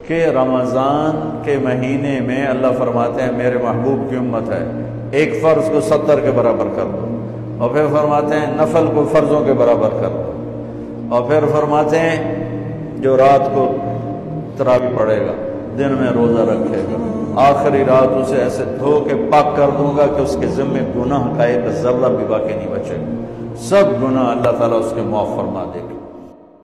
कि रमज़ान के महीने में अल्लाह फरमाते हैं मेरे महबूब की उम्मत है, एक फ़र्ज़ को 70 के बराबर कर दो, और फिर फरमाते हैं नफल को फ़र्ज़ों के बराबर कर दो, और फिर फरमाते हैं जो रात को तरावी पढ़ेगा, दिन में रोज़ा रखेगा, आखिरी रात उसे ऐसे धो के पाक कर दूंगा कि उसके ज़िम्मे गुनाह का एक ज़र्रा भी बाकी नहीं बचेगा। सब गुनाह अल्लाह ताला उसके माफ़ फरमा देगा।